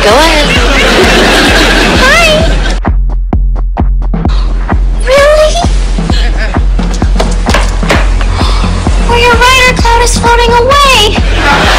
Go ahead. Hi! Really? Or your rider cloud is floating away!